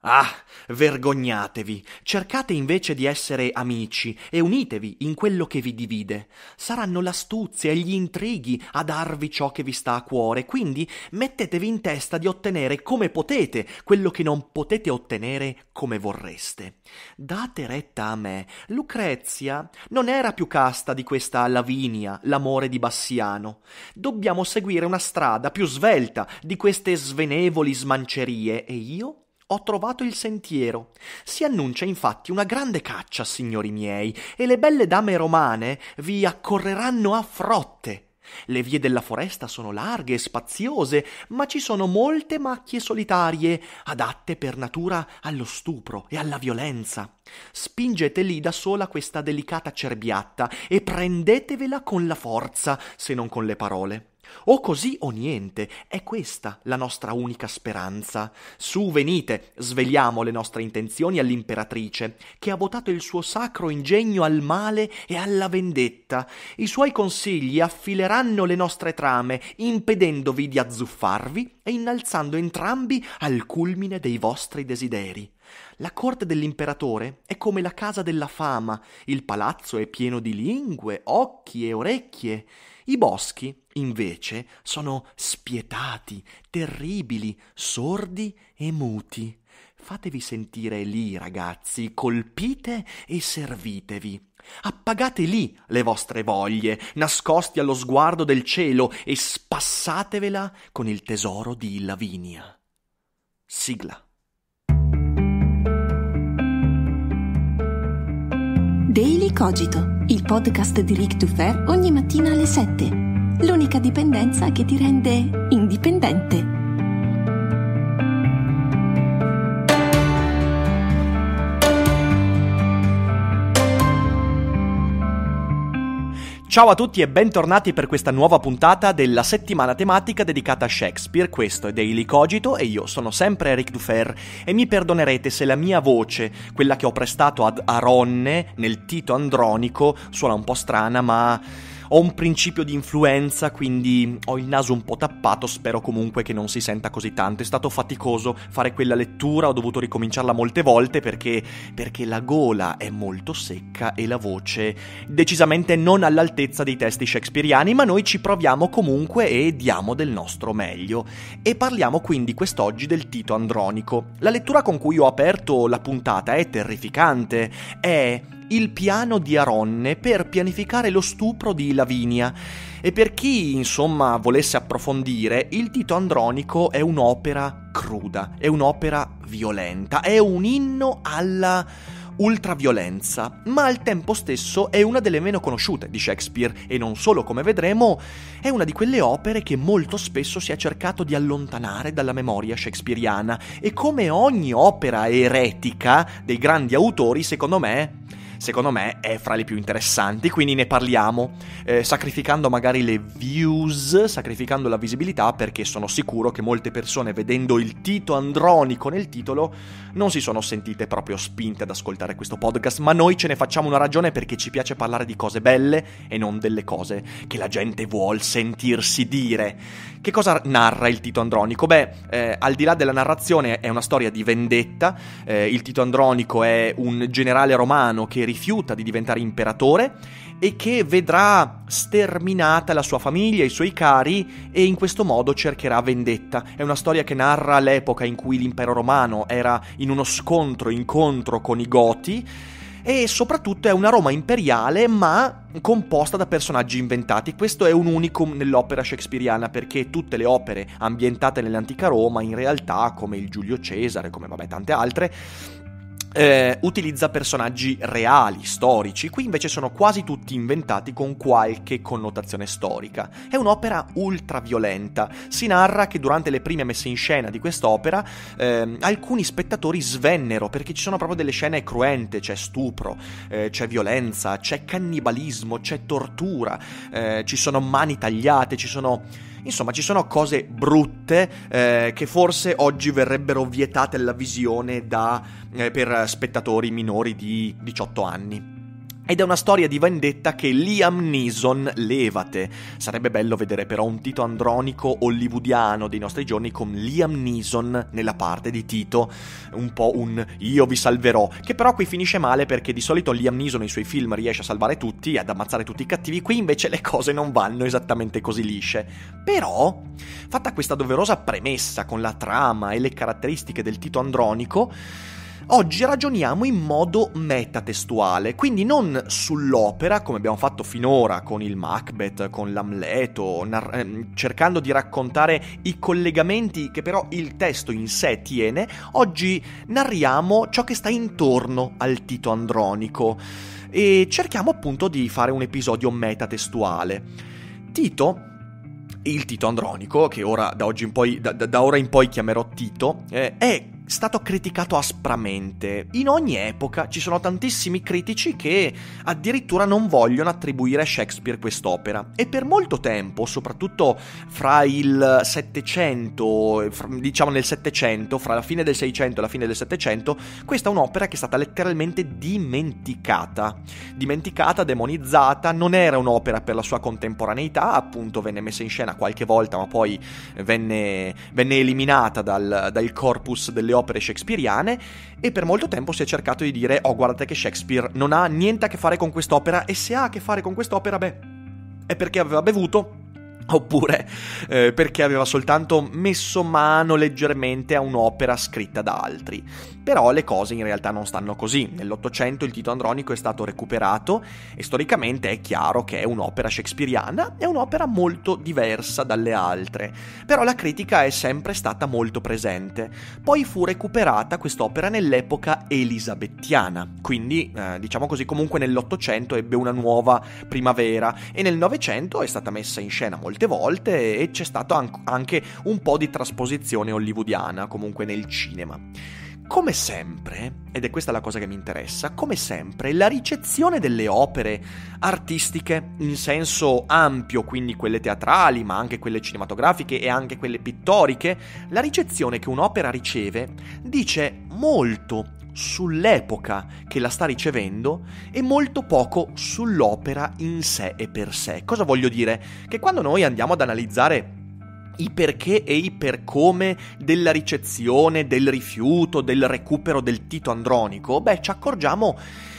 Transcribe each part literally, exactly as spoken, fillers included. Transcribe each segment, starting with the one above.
Ah, vergognatevi, cercate invece di essere amici e unitevi in quello che vi divide. Saranno l'astuzia e gli intrighi a darvi ciò che vi sta a cuore, quindi mettetevi in testa di ottenere come potete quello che non potete ottenere come vorreste. Date retta a me, Lucrezia non era più casta di questa Lavinia, l'amore di Bassiano. Dobbiamo seguire una strada più svelta di queste svenevoli smancerie e io ho trovato il sentiero. Si annuncia infatti una grande caccia, signori miei, e le belle dame romane vi accorreranno a frotte. Le vie della foresta sono larghe e spaziose, ma ci sono molte macchie solitarie, adatte per natura allo stupro e alla violenza. Spingete lì da sola questa delicata cerbiatta e prendetevela con la forza, se non con le parole. O così o niente, è questa la nostra unica speranza. Su, venite, sveliamo le nostre intenzioni all'imperatrice, che ha votato il suo sacro ingegno al male e alla vendetta. I suoi consigli affileranno le nostre trame, impedendovi di azzuffarvi e innalzando entrambi al culmine dei vostri desideri. La corte dell'imperatore è come la casa della fama, il palazzo è pieno di lingue, occhi e orecchie. I boschi, invece, sono spietati, terribili, sordi e muti. Fatevi sentire lì, ragazzi, colpite e servitevi. Appagate lì le vostre voglie, nascosti allo sguardo del cielo, e spassatevela con il tesoro di Lavinia. Sigla. Daily Cogito, il podcast di Ric Dufer ogni mattina alle sette. L'unica dipendenza che ti rende indipendente. Ciao a tutti e bentornati per questa nuova puntata della settimana tematica dedicata a Shakespeare. Questo è Daily Cogito e io sono sempre Ric Dufer e mi perdonerete se la mia voce, quella che ho prestato ad Aronne nel Tito Andronico, suona un po' strana, ma ho un principio di influenza, quindi ho il naso un po' tappato, spero comunque che non si senta così tanto. È stato faticoso fare quella lettura, ho dovuto ricominciarla molte volte perché, perché la gola è molto secca e la voce decisamente non all'altezza dei testi shakespeariani, ma noi ci proviamo comunque e diamo del nostro meglio. E parliamo quindi quest'oggi del Tito Andronico. La lettura con cui ho aperto la puntata è terrificante, è il piano di Aronne per pianificare lo stupro di Lavinia. E per chi, insomma, volesse approfondire, il Tito Andronico è un'opera cruda, è un'opera violenta, è un inno alla ultraviolenza, ma al tempo stesso è una delle meno conosciute di Shakespeare e non solo, come vedremo, è una di quelle opere che molto spesso si è cercato di allontanare dalla memoria shakespeariana e come ogni opera eretica dei grandi autori, secondo me, secondo me è fra le più interessanti, quindi ne parliamo, eh, sacrificando magari le views, sacrificando la visibilità, perché sono sicuro che molte persone, vedendo il Tito Andronico nel titolo, non si sono sentite proprio spinte ad ascoltare questo podcast, ma noi ce ne facciamo una ragione perché ci piace parlare di cose belle e non delle cose che la gente vuol sentirsi dire. Che cosa narra il Tito Andronico? Beh, eh, al di là della narrazione è una storia di vendetta. eh, il Tito Andronico è un generale romano che rifiuta di diventare imperatore e che vedrà sterminata la sua famiglia, i suoi cari, e in questo modo cercherà vendetta. È una storia che narra l'epoca in cui l'impero romano era in uno scontro, incontro con i Goti, e soprattutto è una Roma imperiale ma composta da personaggi inventati. Questo è un unicum nell'opera shakespeariana, perché tutte le opere ambientate nell'antica Roma in realtà, come il Giulio Cesare, come vabbè tante altre, Eh, utilizza personaggi reali, storici. Qui invece sono quasi tutti inventati con qualche connotazione storica. È un'opera ultra violenta. Si narra che durante le prime messe in scena di quest'opera eh, alcuni spettatori svennero perché ci sono proprio delle scene cruente, c'è stupro, eh, c'è violenza, c'è cannibalismo, c'è tortura, eh, ci sono mani tagliate, ci sono... Insomma, ci sono cose brutte eh, che forse oggi verrebbero vietate alla visione da, eh, per spettatori minori di diciotto anni. Ed è una storia di vendetta che Liam Neeson levate. Sarebbe bello vedere però un Tito Andronico hollywoodiano dei nostri giorni con Liam Neeson nella parte di Tito, un po' un io vi salverò, che però qui finisce male perché di solito Liam Neeson nei suoi film riesce a salvare tutti, ad ammazzare tutti i cattivi, qui invece le cose non vanno esattamente così lisce. Però, fatta questa doverosa premessa con la trama e le caratteristiche del Tito Andronico, oggi ragioniamo in modo metatestuale, quindi non sull'opera come abbiamo fatto finora con il Macbeth, con l'Amleto, nar- ehm, cercando di raccontare i collegamenti che però il testo in sé tiene. Oggi narriamo ciò che sta intorno al Tito Andronico e cerchiamo appunto di fare un episodio metatestuale. Tito, il Tito Andronico, che ora da oggi in poi, da, da ora in poi chiamerò Tito, eh, è stato criticato aspramente. In ogni epoca ci sono tantissimi critici che addirittura non vogliono attribuire a Shakespeare quest'opera, e per molto tempo, soprattutto fra il Settecento, diciamo nel Settecento, fra la fine del Seicento e la fine del Settecento, questa è un'opera che è stata letteralmente dimenticata. Dimenticata, demonizzata, non era un'opera per la sua contemporaneità, appunto venne messa in scena qualche volta, ma poi venne, venne eliminata dal, dal corpus delle opere shakespeariane, e per molto tempo si è cercato di dire oh guardate che Shakespeare non ha niente a che fare con quest'opera, e se ha a che fare con quest'opera beh è perché aveva bevuto, oppure eh, perché aveva soltanto messo mano leggermente a un'opera scritta da altri. Però le cose in realtà non stanno così. Nell'Ottocento il Tito Andronico è stato recuperato e storicamente è chiaro che è un'opera shakespeariana, è un'opera molto diversa dalle altre, però la critica è sempre stata molto presente. Poi fu recuperata quest'opera nell'epoca elisabettiana, quindi eh, diciamo così, comunque nell'Ottocento ebbe una nuova primavera, e nel Novecento è stata messa in scena molte volte e c'è stato anche un po' di trasposizione hollywoodiana comunque nel cinema. Come sempre, ed è questa la cosa che mi interessa, come sempre la ricezione delle opere artistiche in senso ampio, quindi quelle teatrali ma anche quelle cinematografiche e anche quelle pittoriche, la ricezione che un'opera riceve dice molto sull'epoca che la sta ricevendo e molto poco sull'opera in sé e per sé. Cosa voglio dire? Che quando noi andiamo ad analizzare i perché e i per come della ricezione, del rifiuto, del recupero del Tito Andronico, beh, ci accorgiamo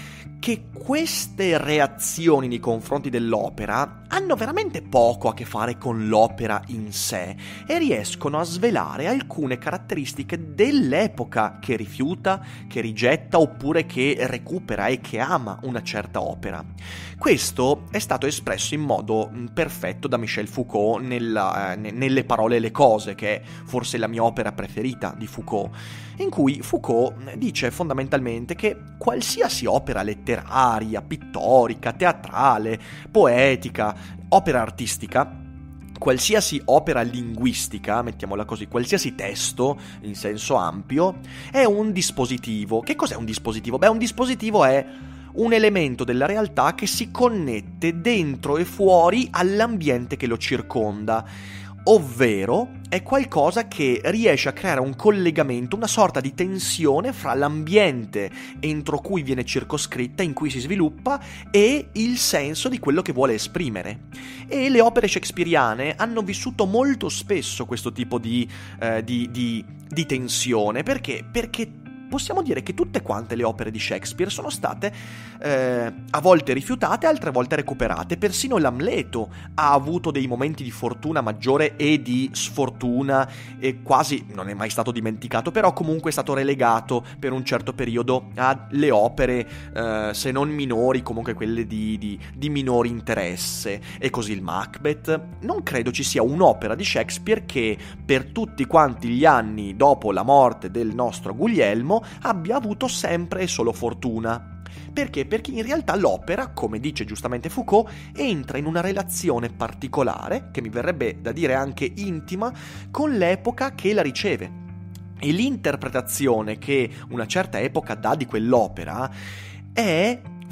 che queste reazioni nei confronti dell'opera hanno veramente poco a che fare con l'opera in sé e riescono a svelare alcune caratteristiche dell'epoca che rifiuta, che rigetta oppure che recupera e che ama una certa opera. Questo è stato espresso in modo perfetto da Michel Foucault nella, eh, nelle parole e le cose, che è forse la mia opera preferita di Foucault, in cui Foucault dice fondamentalmente che qualsiasi opera letteraria, pittorica, teatrale, poetica, opera artistica, qualsiasi opera linguistica, mettiamola così, qualsiasi testo in senso ampio, è un dispositivo. Che cos'è un dispositivo? Beh, un dispositivo è un elemento della realtà che si connette dentro e fuori all'ambiente che lo circonda, ovvero è qualcosa che riesce a creare un collegamento, una sorta di tensione fra l'ambiente entro cui viene circoscritta, in cui si sviluppa, e il senso di quello che vuole esprimere. E le opere shakespeariane hanno vissuto molto spesso questo tipo di, eh, di, di, di tensione. Perché? Perché possiamo dire che tutte quante le opere di Shakespeare sono state eh, a volte rifiutate, altre volte recuperate. Persino l'Amleto ha avuto dei momenti di fortuna maggiore e di sfortuna, e quasi non è mai stato dimenticato, però comunque è stato relegato per un certo periodo alle opere eh, se non minori, comunque quelle di, di, di minore interesse. E così il Macbeth. Non credo ci sia un'opera di Shakespeare che per tutti quanti gli anni dopo la morte del nostro Guglielmo abbia avuto sempre e solo fortuna. Perché? Perché in realtà l'opera, come dice giustamente Foucault, entra in una relazione particolare, che mi verrebbe da dire anche intima, con l'epoca che la riceve. E l'interpretazione che una certa epoca dà di quell'opera è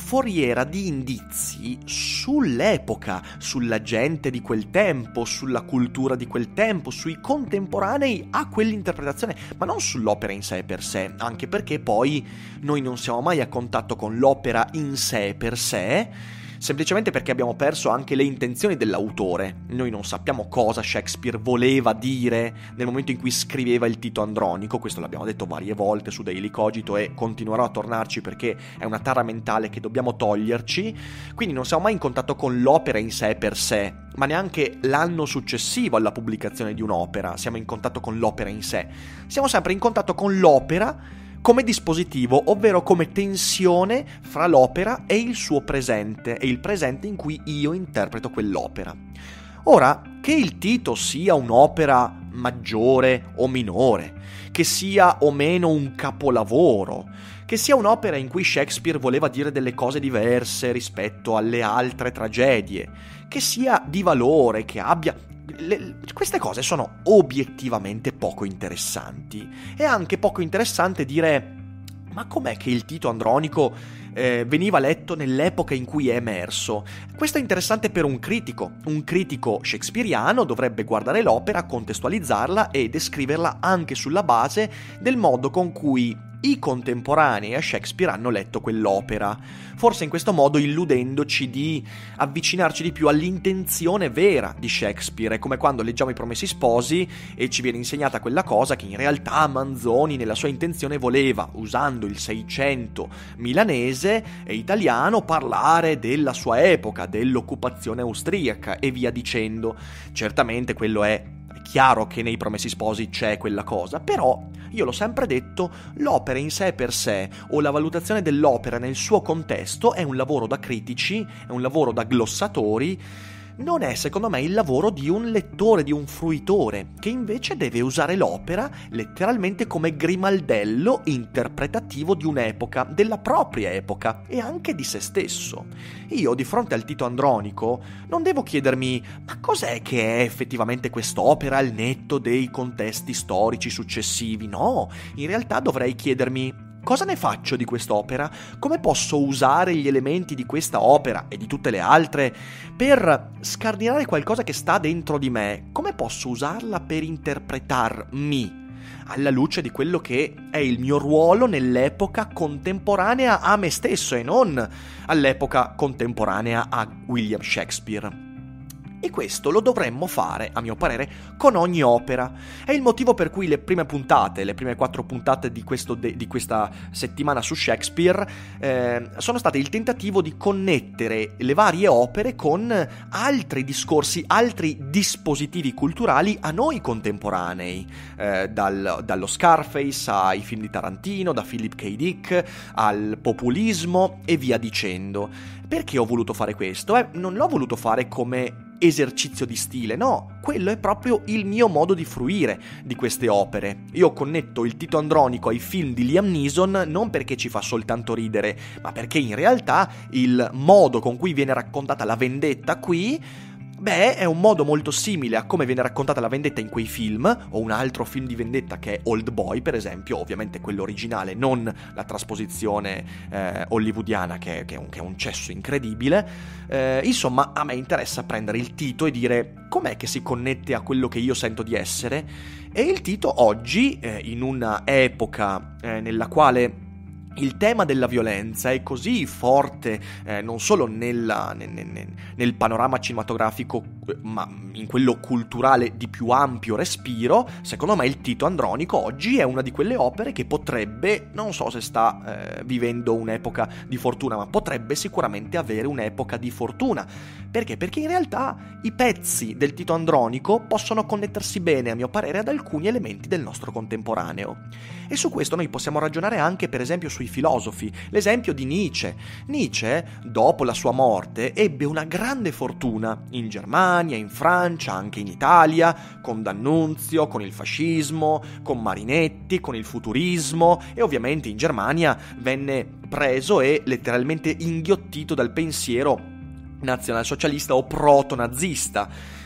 foriera di indizi sull'epoca, sulla gente di quel tempo, sulla cultura di quel tempo, sui contemporanei a quell'interpretazione, ma non sull'opera in sé per sé, anche perché poi noi non siamo mai a contatto con l'opera in sé per sé, semplicemente perché abbiamo perso anche le intenzioni dell'autore. Noi non sappiamo cosa Shakespeare voleva dire nel momento in cui scriveva il Tito Andronico, questo l'abbiamo detto varie volte su Daily Cogito e continuerò a tornarci perché è una tara mentale che dobbiamo toglierci, quindi non siamo mai in contatto con l'opera in sé per sé, ma neanche l'anno successivo alla pubblicazione di un'opera siamo in contatto con l'opera in sé, siamo sempre in contatto con l'opera come dispositivo, ovvero come tensione fra l'opera e il suo presente, e il presente in cui io interpreto quell'opera. Ora, che il Tito sia un'opera maggiore o minore, che sia o meno un capolavoro, che sia un'opera in cui Shakespeare voleva dire delle cose diverse rispetto alle altre tragedie, che sia di valore, che abbia... Le, queste cose sono obiettivamente poco interessanti. È anche poco interessante dire ma com'è che il Tito Andronico eh, veniva letto nell'epoca in cui è emerso. Questo è interessante per un critico. Un critico shakespeariano dovrebbe guardare l'opera, contestualizzarla e descriverla anche sulla base del modo con cui i contemporanei a Shakespeare hanno letto quell'opera, forse in questo modo illudendoci di avvicinarci di più all'intenzione vera di Shakespeare. È come quando leggiamo I Promessi Sposi e ci viene insegnata quella cosa che in realtà Manzoni nella sua intenzione voleva, usando il Seicento milanese e italiano, parlare della sua epoca, dell'occupazione austriaca e via dicendo. Certamente quello è chiaro che nei Promessi Sposi c'è quella cosa, però io l'ho sempre detto, l'opera in sé per sé o la valutazione dell'opera nel suo contesto è un lavoro da critici, è un lavoro da glossatori, non è secondo me il lavoro di un lettore, di un fruitore, che invece deve usare l'opera letteralmente come grimaldello interpretativo di un'epoca, della propria epoca e anche di se stesso. Io di fronte al Tito Andronico non devo chiedermi ma cos'è che è effettivamente quest'opera al netto dei contesti storici successivi, no, in realtà dovrei chiedermi cosa ne faccio di quest'opera? Come posso usare gli elementi di questa opera e di tutte le altre per scardinare qualcosa che sta dentro di me? Come posso usarla per interpretarmi alla luce di quello che è il mio ruolo nell'epoca contemporanea a me stesso e non all'epoca contemporanea a William Shakespeare? E questo lo dovremmo fare, a mio parere, con ogni opera. È il motivo per cui le prime puntate, le prime quattro puntate di, questo de- di questa settimana su Shakespeare eh, sono state il tentativo di connettere le varie opere con altri discorsi, altri dispositivi culturali a noi contemporanei, eh, dal, dallo Scarface ai film di Tarantino, da Philip K. Dick al populismo e via dicendo. Perché ho voluto fare questo? Eh, non l'ho voluto fare come esercizio di stile, no, quello è proprio il mio modo di fruire di queste opere. Io connetto il Tito Andronico ai film di Liam Neeson non perché ci fa soltanto ridere, ma perché in realtà il modo con cui viene raccontata la vendetta qui, beh, è un modo molto simile a come viene raccontata la vendetta in quei film, o un altro film di vendetta che è Old Boy, per esempio, ovviamente quello originale, non la trasposizione eh, hollywoodiana che, che, è un, che è un cesso incredibile. Eh, insomma, a me interessa prendere il Tito e dire com'è che si connette a quello che io sento di essere, e il Tito oggi, eh, in una epoca eh, nella quale il tema della violenza è così forte, eh, non solo nella, nel, nel, nel panorama cinematografico, ma in quello culturale di più ampio respiro. Secondo me il Tito Andronico oggi è una di quelle opere che potrebbe, non so se sta eh, vivendo un'epoca di fortuna, ma potrebbe sicuramente avere un'epoca di fortuna. Perché? Perché in realtà i pezzi del Tito Andronico possono connettersi bene, a mio parere, ad alcuni elementi del nostro contemporaneo. E su questo noi possiamo ragionare anche, per esempio, sui filosofi. L'esempio di Nietzsche. Nietzsche, dopo la sua morte, ebbe una grande fortuna in Germania, in Francia, anche in Italia, con D'Annunzio, con il fascismo, con Marinetti, con il futurismo, e ovviamente in Germania venne preso e letteralmente inghiottito dal pensiero nazionalsocialista o proto-nazista.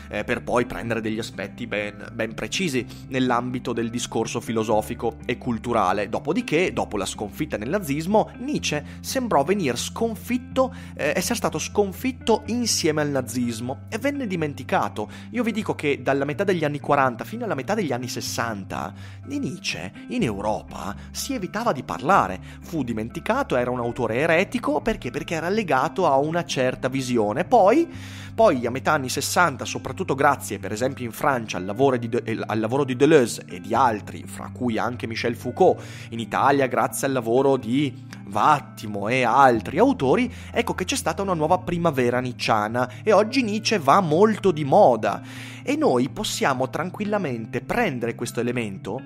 eh, per poi prendere degli aspetti ben, ben precisi nell'ambito del discorso filosofico e culturale. Dopodiché, dopo la sconfitta nel nazismo, Nietzsche sembrò venir sconfitto, eh, essere stato sconfitto insieme al nazismo e venne dimenticato. Io vi dico che dalla metà degli anni quaranta fino alla metà degli anni sessanta di Nietzsche in Europa si evitava di parlare. Fu dimenticato, era un autore eretico, perché? Perché era legato a una certa visione. Poi, poi a metà anni sessanta, soprattutto grazie per esempio in Francia al lavoro di, De- al lavoro di Deleuze e di altri, fra cui anche Michel Foucault, in Italia grazie al lavoro di Vattimo e altri autori, ecco che c'è stata una nuova primavera nietzschiana e oggi Nietzsche va molto di moda e noi possiamo tranquillamente prendere questo elemento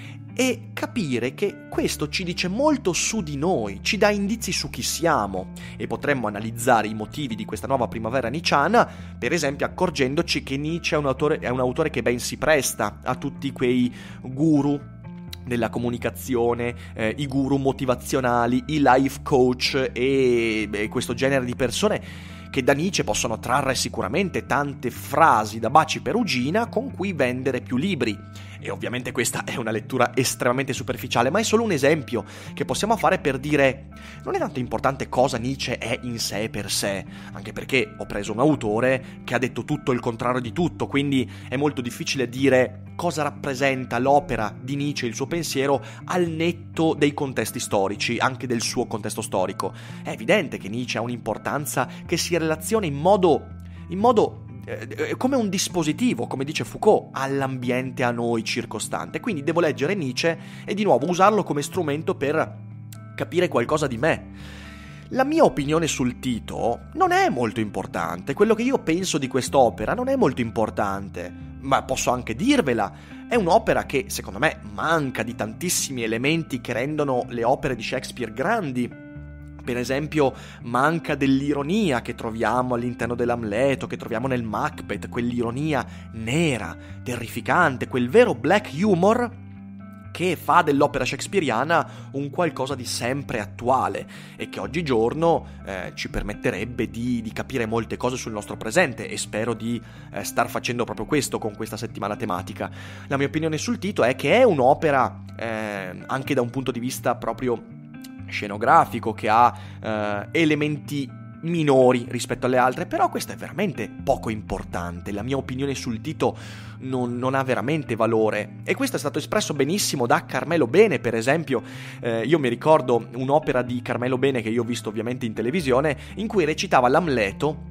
e capire che questo ci dice molto su di noi, ci dà indizi su chi siamo, e potremmo analizzare i motivi di questa nuova primavera nietzschiana, per esempio accorgendoci che Nietzsche è un autore, è un autore che ben si presta a tutti quei guru della comunicazione, eh, i guru motivazionali, i life coach e beh, questo genere di persone che da Nietzsche possono trarre sicuramente tante frasi da baci perugina con cui vendere più libri. E ovviamente questa è una lettura estremamente superficiale, ma è solo un esempio che possiamo fare per dire non è tanto importante cosa Nietzsche è in sé per sé, anche perché ho preso un autore che ha detto tutto il contrario di tutto, quindi è molto difficile dire cosa rappresenta l'opera di Nietzsche, il suo pensiero, al netto dei contesti storici, anche del suo contesto storico. È evidente che Nietzsche ha un'importanza che si relaziona in modo, in modo eh, come un dispositivo, come dice Foucault, all'ambiente, a noi circostante. Quindi devo leggere Nietzsche e di nuovo usarlo come strumento per capire qualcosa di me. La mia opinione sul Tito non è molto importante, quello che io penso di quest'opera non è molto importante, ma posso anche dirvela. È un'opera che, secondo me, manca di tantissimi elementi che rendono le opere di Shakespeare grandi. Per esempio, manca dell'ironia che troviamo all'interno dell'Amleto, che troviamo nel Macbeth, quell'ironia nera, terrificante, quel vero black humor che fa dell'opera shakespeariana un qualcosa di sempre attuale e che oggigiorno eh, ci permetterebbe di, di capire molte cose sul nostro presente, e spero di eh, star facendo proprio questo con questa settimana tematica. La mia opinione sul Tito è che è un'opera eh, anche da un punto di vista proprio scenografico, che ha eh, elementi minori rispetto alle altre, però questo è veramente poco importante. La mia opinione sul Tito non, non ha veramente valore, e questo è stato espresso benissimo da Carmelo Bene, per esempio. Eh, io mi ricordo un'opera di Carmelo Bene che io ho visto ovviamente in televisione, in cui recitava l'Amleto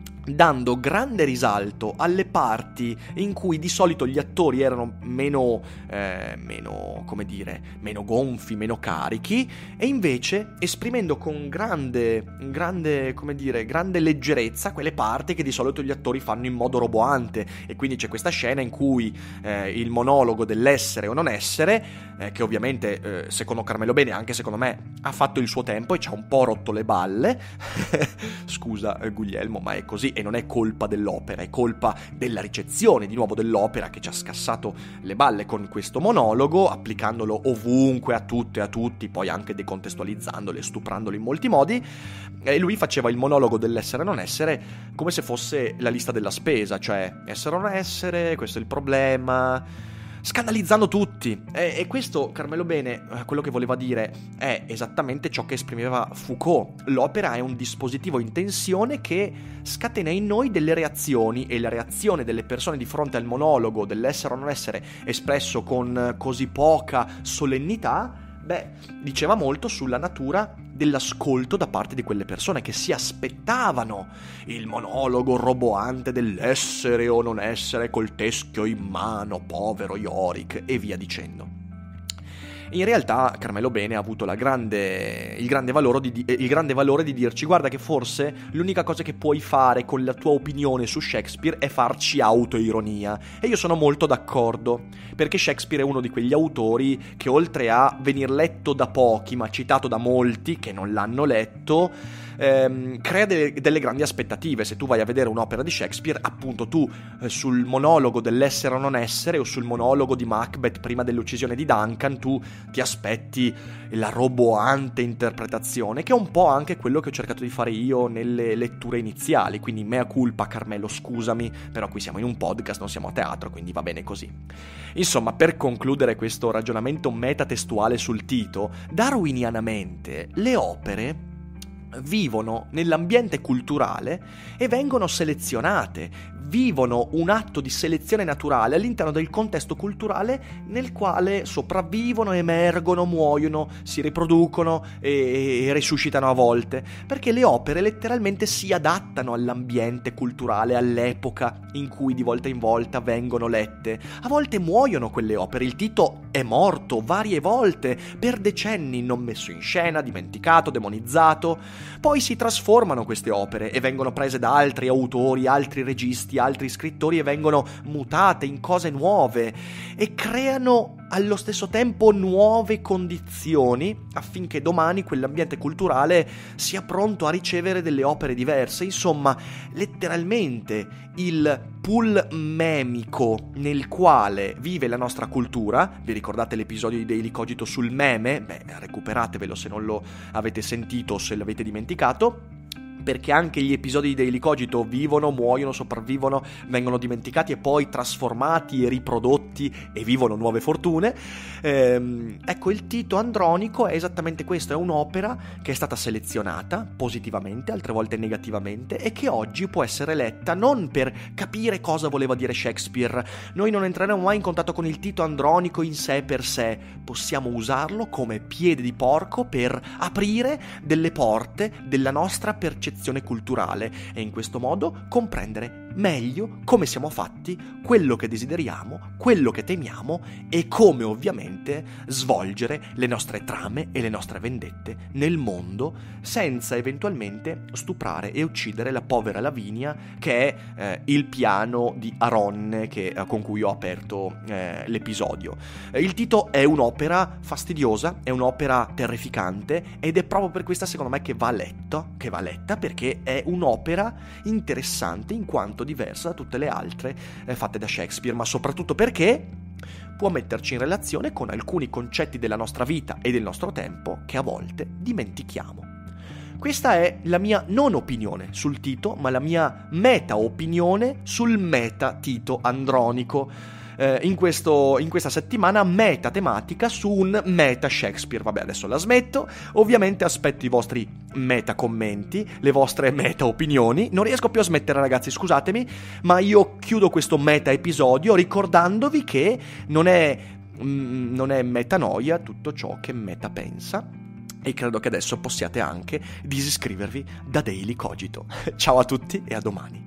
dando grande risalto alle parti in cui di solito gli attori erano meno, eh, meno, come dire, meno gonfi, meno carichi, e invece esprimendo con grande, grande, come dire, grande leggerezza quelle parti che di solito gli attori fanno in modo roboante. E quindi c'è questa scena in cui eh, il monologo dell'essere o non essere, eh, che ovviamente eh, secondo Carmelo Bene, anche secondo me, ha fatto il suo tempo e ci ha un po' rotto le balle. Scusa eh, Guglielmo, ma è così. E non è colpa dell'opera, è colpa della ricezione di nuovo dell'opera, che ci ha scassato le balle con questo monologo, applicandolo ovunque, a tutte e a tutti, poi anche decontestualizzandolo e stuprandolo in molti modi. E lui faceva il monologo dell'essere e non essere come se fosse la lista della spesa, cioè essere o non essere, questo è il problema, scandalizzando tutti. E, e questo, Carmelo Bene, quello che voleva dire è esattamente ciò che esprimeva Foucault. L'opera è un dispositivo in tensione che scatena in noi delle reazioni, e la reazione delle persone di fronte al monologo dell'essere o non essere espresso con così poca solennità, beh, diceva molto sulla natura dell'ascolto da parte di quelle persone che si aspettavano il monologo roboante dell'essere o non essere col teschio in mano, povero Yorick, e via dicendo. In realtà Carmelo Bene ha avuto la grande, il, grande valore di, il grande valore di dirci: guarda che forse l'unica cosa che puoi fare con la tua opinione su Shakespeare è farci autoironia. E io sono molto d'accordo, perché Shakespeare è uno di quegli autori che, oltre a venir letto da pochi ma citato da molti che non l'hanno letto, ehm, crea de- delle grandi aspettative. Se tu vai a vedere un'opera di Shakespeare, appunto tu eh, sul monologo dell'essere o non essere, o sul monologo di Macbeth prima dell'uccisione di Duncan, tu ti aspetti la roboante interpretazione, che è un po' anche quello che ho cercato di fare io nelle letture iniziali, quindi mea culpa Carmelo, scusami, però qui siamo in un podcast, non siamo a teatro, quindi va bene così. Insomma, per concludere questo ragionamento metatestuale sul Tito, darwinianamente le opere vivono nell'ambiente culturale e vengono selezionate, vivono un atto di selezione naturale all'interno del contesto culturale nel quale sopravvivono, emergono, muoiono, si riproducono e, e risuscitano a volte, perché le opere letteralmente si adattano all'ambiente culturale, all'epoca in cui di volta in volta vengono lette. A volte muoiono quelle opere, il Tito è morto varie volte, per decenni non messo in scena, dimenticato, demonizzato. Poi si trasformano queste opere e vengono prese da altri autori, altri registi, altri scrittori e vengono mutate in cose nuove e creano allo stesso tempo nuove condizioni affinché domani quell'ambiente culturale sia pronto a ricevere delle opere diverse. Insomma, letteralmente il pool memico nel quale vive la nostra cultura. Vi ricordate l'episodio di Daily Cogito sul meme? Beh, recuperatevelo se non lo avete sentito o se l'avete dimenticato, perché anche gli episodi di Daily Cogito vivono, muoiono, sopravvivono, vengono dimenticati e poi trasformati e riprodotti e vivono nuove fortune. Ehm, ecco, il Tito Andronico è esattamente questo, è un'opera che è stata selezionata positivamente, altre volte negativamente, e che oggi può essere letta non per capire cosa voleva dire Shakespeare. Noi non entreremo mai in contatto con il Tito Andronico in sé per sé, possiamo usarlo come piede di porco per aprire delle porte della nostra percezione culturale e in questo modo comprendere meglio come siamo fatti, quello che desideriamo, quello che temiamo e come ovviamente svolgere le nostre trame e le nostre vendette nel mondo senza eventualmente stuprare e uccidere la povera Lavinia, che è eh, il piano di Aronne che, eh, con cui ho aperto eh, l'episodio. Eh, il Tito è un'opera fastidiosa, è un'opera terrificante ed è proprio per questa secondo me che va letta, che va letta perché è un'opera interessante in quanto diversa da tutte le altre eh, fatte da Shakespeare, ma soprattutto perché può metterci in relazione con alcuni concetti della nostra vita e del nostro tempo che a volte dimentichiamo. Questa è la mia non opinione sul Tito, ma la mia meta opinione sul meta Tito Andronico. Eh, in, questo, in questa settimana meta tematica su un meta Shakespeare. Vabbè, adesso la smetto. Ovviamente aspetto i vostri meta commenti, le vostre meta opinioni. Non riesco più a smettere, ragazzi, scusatemi, ma io chiudo questo meta episodio ricordandovi che non è, mm, non è metanoia tutto ciò che meta pensa. E credo che adesso possiate anche disiscrivervi da Daily Cogito. Ciao a tutti e a domani.